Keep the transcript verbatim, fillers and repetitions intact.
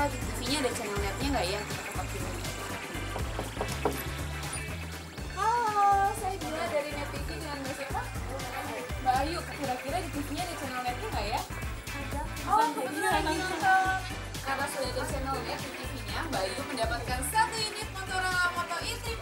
kira-kira di T V-nya ada channel netnya nggak ya? Kita ketok dulu. Halo, saya Dila dari Net T V dengan Mbak siapa? Mbak Ayu. Kira-kira di T V-nya ada channel netnya nggak ya? Ada. Oh, kebetulan lagi nonton. Karena sudah ada channel net di T V-nya, Mbak Ayu mendapatkan satu unit Motorola Moto E tiga